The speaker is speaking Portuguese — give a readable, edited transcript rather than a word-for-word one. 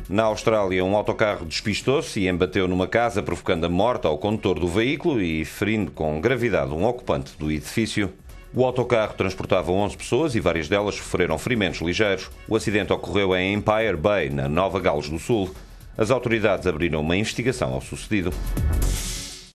Na Austrália, um autocarro despistou-se e embateu numa casa, provocando a morte ao condutor do veículo e ferindo com gravidade um ocupante do edifício. O autocarro transportava 11 pessoas e várias delas sofreram ferimentos ligeiros. O acidente ocorreu em Empire Bay, na Nova Gales do Sul. As autoridades abriram uma investigação ao sucedido.